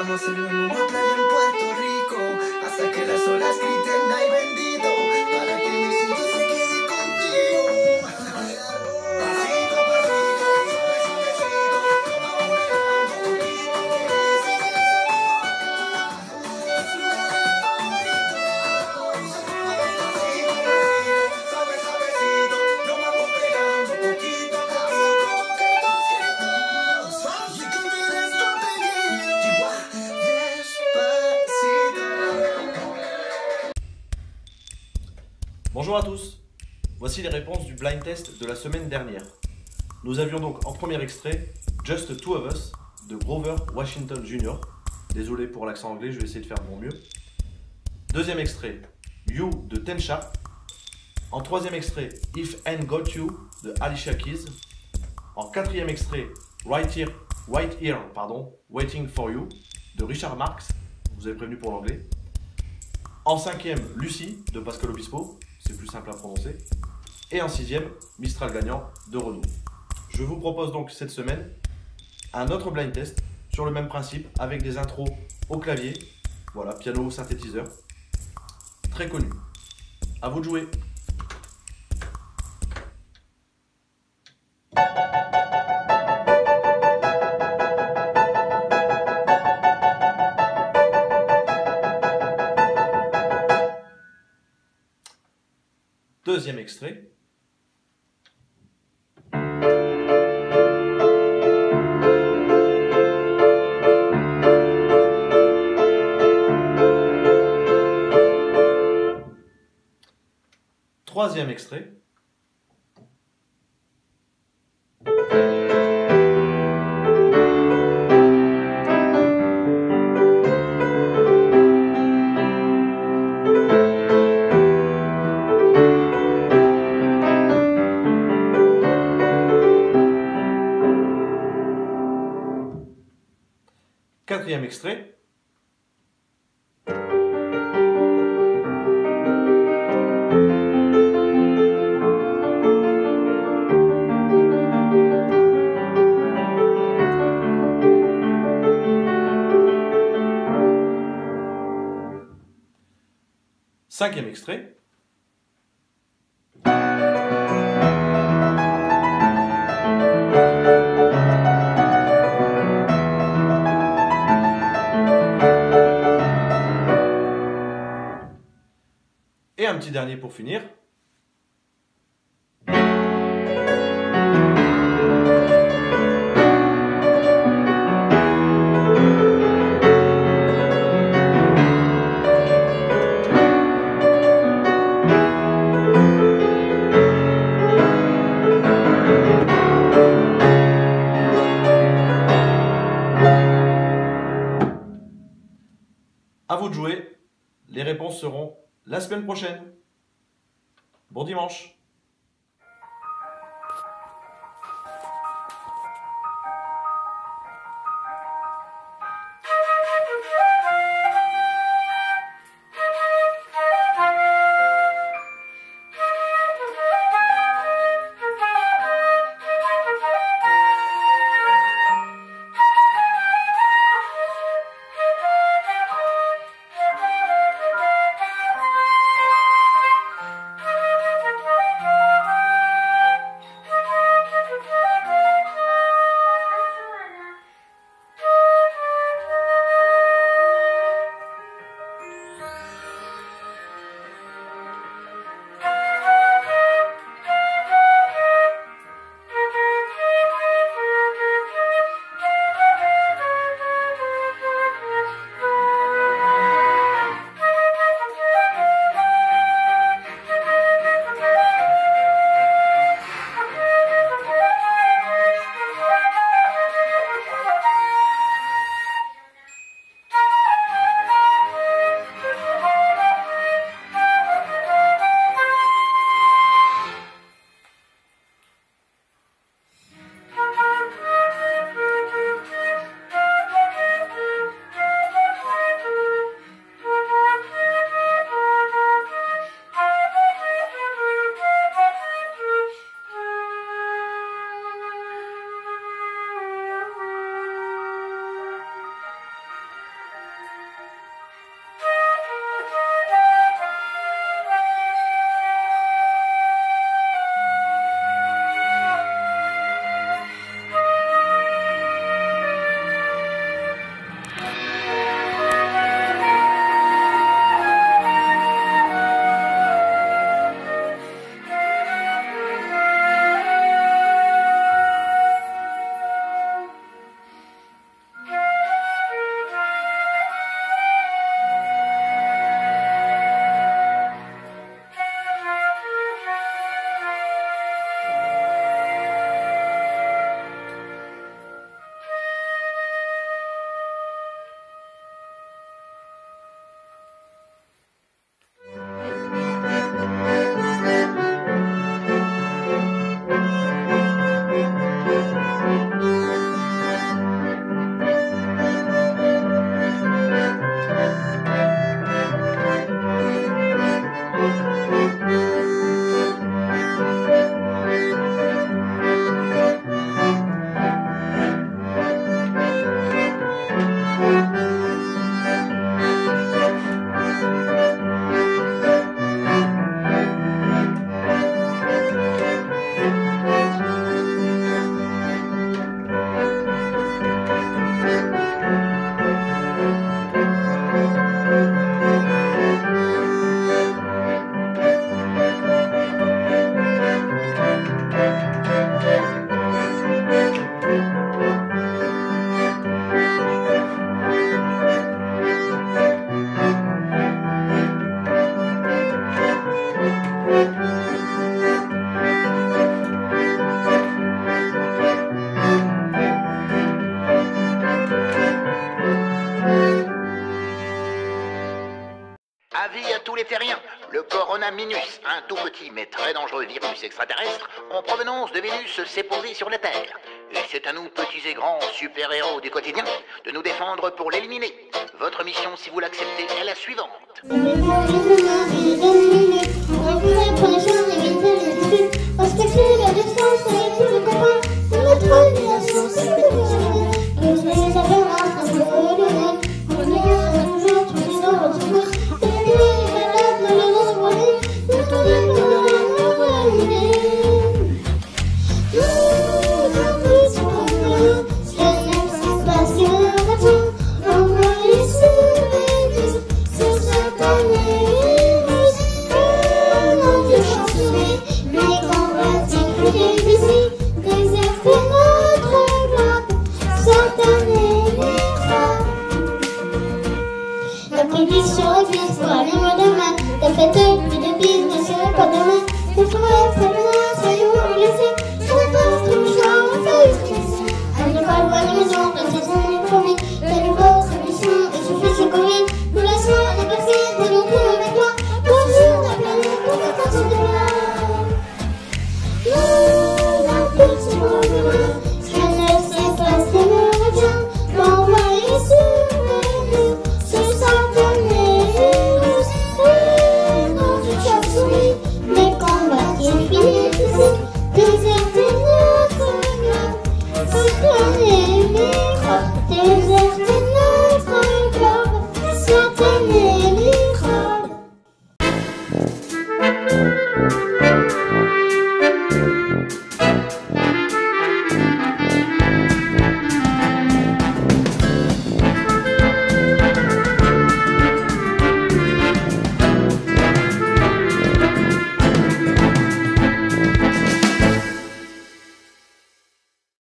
vamos a hacer una playa en Puerto Rico hasta que las olas griten ay bendito para que mi sitio se quede contigo. Pasito a pasito, suave suavecito, nos vamos pegando poquito suave suavecito, nos vamos pegando poquito a poquito. Si tú tienes tu apellido, igual despacito. Bonjour à tous, voici les réponses du blind test de la semaine dernière. Nous avions donc en premier extrait Just Two of Us de Grover Washington Jr. Désolé pour l'accent anglais, je vais essayer de faire de mon mieux. Deuxième extrait You de Ten Sharp. En troisième extrait If Ain't Got You de Alicia Keys. En quatrième extrait Right Here, Waiting for You de Richard Marx. Vous avez prévenu pour l'anglais. En cinquième, Lucie de Pascal Obispo, c'est plus simple à prononcer. Et en sixième, Mistral gagnant de Renaud. Je vous propose donc cette semaine un autre blind test sur le même principe avec des intros au clavier, voilà, piano, synthétiseur, très connu. À vous de jouer. Deuxième extrait. Troisième extrait. Quatrième extrait. Cinquième extrait. Et un petit dernier pour finir. À vous de jouer. Les réponses seront la semaine prochaine. Bon dimanche. tous les terriens. Le coronavirus, un tout petit mais très dangereux virus extraterrestre en provenance de Vénus, s'est posé sur la Terre. Et c'est à nous, petits et grands super-héros du quotidien, de nous défendre pour l'éliminer. Votre mission, si vous l'acceptez, est la suivante. La prédiction existe pour aller demain. La fête de business, pas demain.